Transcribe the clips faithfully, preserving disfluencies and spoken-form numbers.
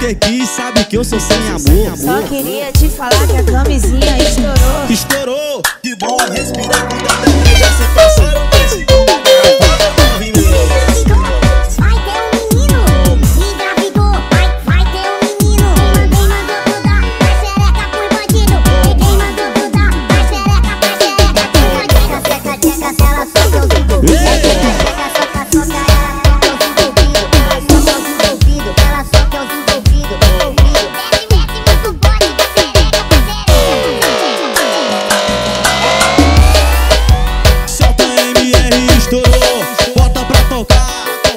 porque quis, sabe que eu sou sem amor. Só queria te falar que a camisinha estourou. Estourou, que bom respirar quando até três já se passaram três segundos. Vai ter um menino, engravidou, vai, vai ter um menino. Quem mandou tu dar a xereca pro bandido? Quem mandou tu dar a xereca pra xereca? Tcheca, tcheca, tcheca, se ela solta os envolvidos. Tcheca, soca, soca, ela solta os envolvidos. Ela solta os envolvidos, envolvidos. Mete, mete muito bode da xereca pra xereca. Solta M R, estourou, bota pra tocar.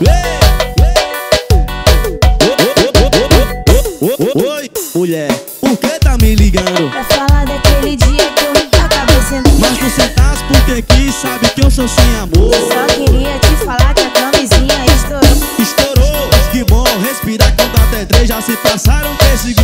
Oi, mulher, por que tá me ligando? Pra falar daquele dia que eu acabei sendo. Mas tu sentasse porque quis, sabe que eu sou sem amor. Só queria te falar que a camisinha estourou. Estourou, que bom respirar quando até três já se passaram três segundos.